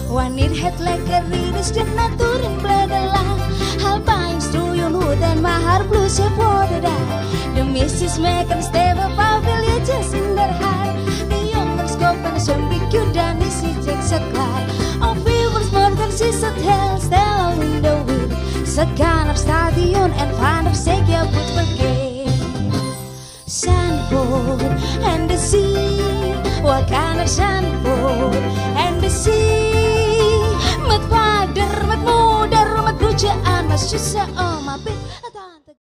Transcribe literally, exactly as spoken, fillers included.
Wanneer het lekker weer is, de natuur in blederland. Alpijn stroeien hoed en maar haar bloesje worden daar. De meisjes maken steven paviljetjes in haar haar. De jongens kopen zo'n beetje, dan is het ze klaar. Om vier uur 's morgens is het heel stil in de wind. Ze gaan naar stadion en van er zeker goed verkeer. Zandvoort en de zee, we gaan naar Zandvoort en de zee. Met vader, met moeder, met broertje aan, met zussen, oma,